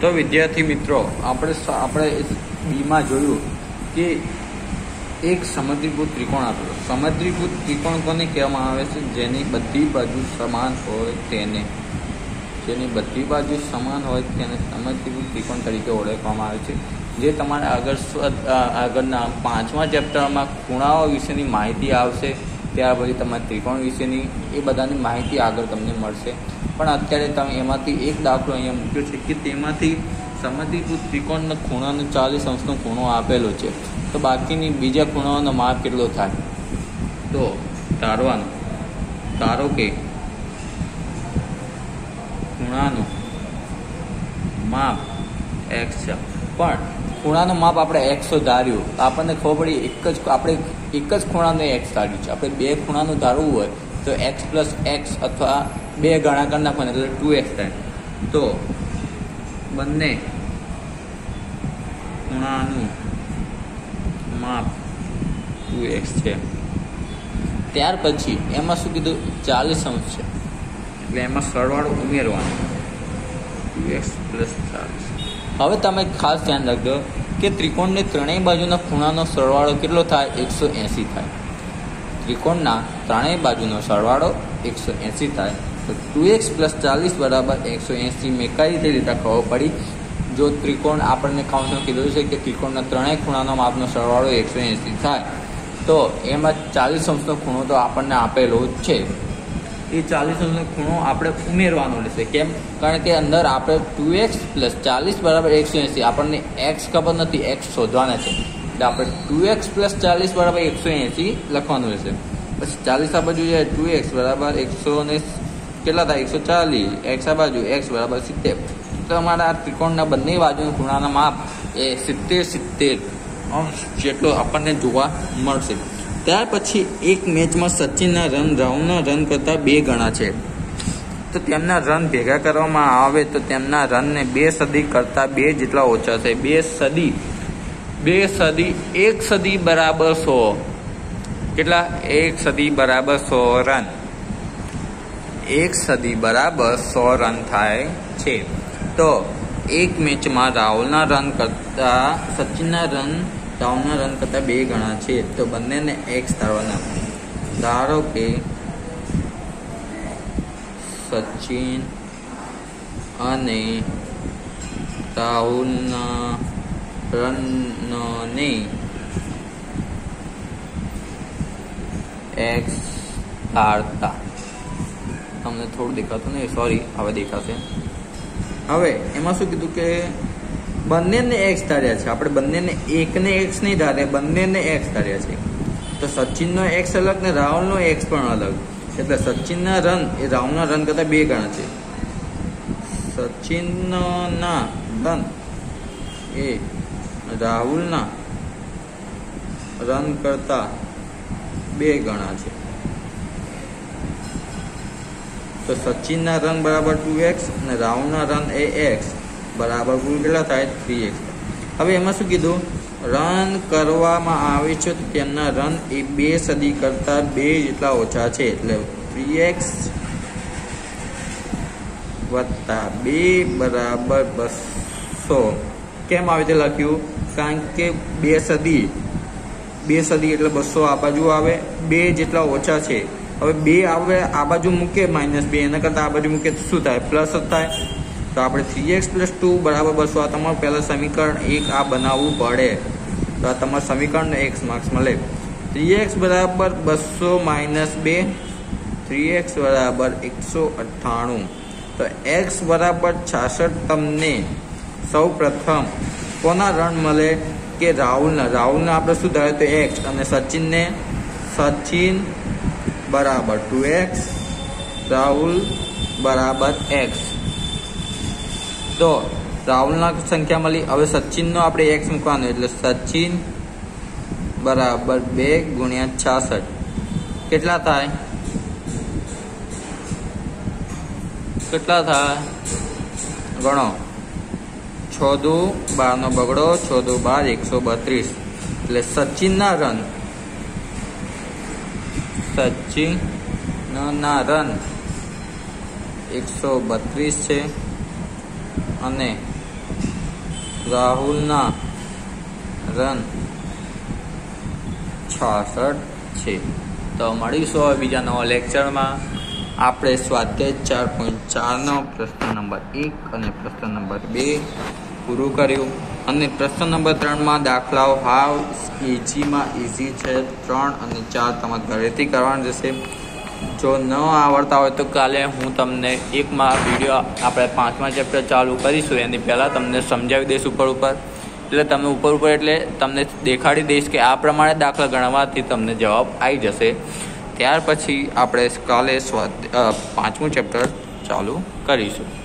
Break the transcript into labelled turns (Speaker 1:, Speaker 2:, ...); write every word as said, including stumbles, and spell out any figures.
Speaker 1: तो विद्यार्थी मित्रों આપણે આપણે બીમાં જોયું કે એક સમદ્રીભુત ત્રિકોણ આપેલો। સમદ્રીભુત ત્રિકોણ કોને કહેવામાં આવે છે? જેની બધી બાજુ સમાન હોય તેને જેની બધી બાજુ સમાન હોય તેને સમદ્રીભુત ત્રિકોણ તરીકે ઓળખવામાં આવે છે। જે તમારે આગળ આગળના પાંચમા ચેપ્ટરમાં ખૂણાઓ વિશેની માહિતી આવશે, ત્યાર પછી તમારે ત્રિકોણ વિશેની એ બધાની માહિતી આગળ તમને મળશે। પણ અત્યારે તમે એમાંથી એક દાખલો અહીંયા મૂક્યો છે કે તેમાંથી સમદ્રીભુત ત્રિકોણનો ખૂણાનો ચાલીસ અંશનો ખૂણો આપેલો છે, તો બાકીની બીજા ખૂણાઓનો માપ કેટલો થાય? તો ધારવાનું ધારો કે ખૂણાનું માપ એક્સ છે, પણ ખૂણાનું માપ આપણે એક્સ ધાર્યું, આપણને ખબર પડી એક જ આપણે એક જ ખૂણાનું એક્સ ધાર્યું છે। આપણે બે ખૂણાનું ધારવું હોય તો એક્સ પ્લસ એક્સ અથવા બે ગણાકાર નાખવાના એટલે ટુ એક્સ થાય। તો બંને ખૂણાનું માપ ટુ એક્સ છે। ત્યાર પછી એમાં શું કીધું? ચાલીસ અંશ છે, એટલે એમાં સરવાળો ઉમેરવાનો ટુ એક્સ પ્લસ ચાલીસ। હવે તમે ખાસ ધ્યાન રાખજો કે ત્રિકોણની ત્રણેય બાજુના ખૂણાનો સરવાળો કેટલો થાય? એકસો એંસી થાય। ત્રિકોણના ત્રણેય બાજુનો સરવાળો એકસો એંસી થાય। તો ટુ એક્સ પ્લસ ચાલીસ બરાબર એકસો એંસી મેં કઈ રીતે લીધા ખબર પડી? જો ત્રિકોણ આપણને કાઉન્સમાં કીધું છે કે ત્રિકોણના ત્રણેય ખૂણાનો માપનો સરવાળો એકસો એંસી થાય, તો એમાં ચાલીસ અંશનો ખૂણો તો આપણને આપેલો જ છે। એ ચાલીસ અંશનો ખૂણો આપણે ઉમેરવાનો રહેશે। કેમ? કારણ કે અંદર આપણે ટુ એક્સ પ્લસ ચાલીસ બરાબર એકસો એંસી, આપણને એક્સ ખબર નથી, એક્સ શોધવાના છે, એટલે આપણે ટુ એક્સ પ્લસ ચાલીસ બરાબર એકસો એંસી લખવાનું રહેશે। પછી ચાલીસ આ બાજુ જાય ટુ એક્સ બરાબર એકસો ને કેટલા થાય? એકસો ચાલીસ। એક્સ આ બાજુ એક્સ બરાબર સિત્તેર। તો અમારા આ ત્રિકોણના બંને બાજુના ખૂણાના માપ એ સિત્તેર સિત્તેર અંશ જેટલો આપણને જોવા મળશે। ત્યાર પછી એક મેચમાં સચિનના રન રાહુલના રન કરતાં બે ગણા છે, તો તેમના રન ભેગા કરવામાં આવે તો તેમના રનને બે સદી કરતાં બે જેટલા ઓછા છે। બે સદી બે સદી એક સદી બરાબર સો, કેટલા? એક સદી બરાબર સો રન, એક સદી બરાબર સો રન થાય છે। તો એક મેચમાં રાહુલના રન કરતા સચિનના રન રાહુલના રન કરતા બે ગણા છે, તો બંનેને એક્સ ધારવાના। ધારો કે સચિન અને રાહુલના રનને એક્સ ધારતા, તમને થોડું દેખાતું નહીં, સોરી, હવે દેખાશે। હવે એમાં શું કીધું કે બંનેને એક્સ ધાર્યા છે, આપણે બંનેને એકને એક્સ નહીં ધાર્યા, બંનેને એક્સ ધાર્યા છે। તો સચિનનો એક્સ અલગ ને રાહુલનો એક્સ પણ અલગ, એટલે સચિનના રન એ રાહુલના રન કરતા બે ગણા છે। સચિનના રન એ રાહુલના રન કરતા બે ગણા છે। તો સચિનના રન બરાબર ટુ એક્સ અને રાહુલના રન એ એક્સ બરાબર કુલ કેટલા થાય? Three x. હવે એમાં શું કીધું? રન કરવામાં આવે છે તો તેમના રન એ બે સદી કરતાં બે જેટલા ઓછા છે, એટલે થ્રી એક્સ વત્તા બે બરાબર બસો। કેમ આવી રીતે લખ્યું? કારણ કે બે સદી બે સદી એટલે બસો આ બાજુ આવે, બે જેટલા ઓછા છે। હવે બે આવે આ બાજુ મૂકે માઇનસ બે, એના કરતાં આ બાજુ મૂકે તો શું થાય? પ્લસ જ થાય। તો આપણે થ્રી એક્સ પ્લસ ટુ બરાબર બસો, આ તમારું પહેલાં સમીકરણ એક આ બનાવવું પડે, તો આ તમારા સમીકરણને એક્સ માર્ક્સ મળે। થ્રી એક્સ બરાબર બસો માઇનસ બે, થ્રી એક્સ બરાબર એકસો અઠ્ઠાણું। તો એક્સ બરાબર છાસઠ તમને સૌ પ્રથમ કોના રન મળે? કે રાહુલના રાહુલના આપણે શું ધારે તો એક્સ, અને સચિનને સચિન બરાબર ટુ એક્સ, રાહુલ બરાબર એક્સ। તો રાહુલના સંખ્યા મળી। હવે સચિનનો આપણે એક્સ મૂકવાનો, એટલે સચિન બરાબર બે ગુણ્યા છાસઠ કેટલા થાય? કેટલા થાય ગણો? છ દુ બારનો બગડો, છ દુ બાર, એકસો બત્રીસ। એટલે સચિનના રન સચિનના રન એકસો બત્રીસ છે અને રાહુલના રન છાસઠ છે. તો મળીશું હવે બીજા નવા લેક્ચરમાં. આપણે સ્વાધ્યાય ચાર પોઈન્ટ ચારનો પ્રશ્ન નંબર એક અને પ્રશ્ન નંબર બે પૂરું કર્યું. અને પ્રશ્ન નંબર ત્રણમાં દાખલાઓ હાવ ઇઝીમાં ઇઝી છે. ત્રણ અને ચાર તમારે ઘરેથી કરવાનું જશે. જો ન આવડતા હોય તો કાલે હું તમને એકમાં વિડીયો આપણે પાંચમા ચેપ્ટર ચાલુ કરીશું એની પહેલાં તમને સમજાવી દઈશ ઉપર ઉપર. એટલે તમે ઉપર ઉપર એટલે તમને દેખાડી દઈશ કે આ પ્રમાણે દાખલા ગણવાથી તમને જવાબ આવી જશે. ત્યાર પછી આપણે કાલે સ્વાધ્યાય પાંચમું ચેપ્ટર ચાલુ કરીશું.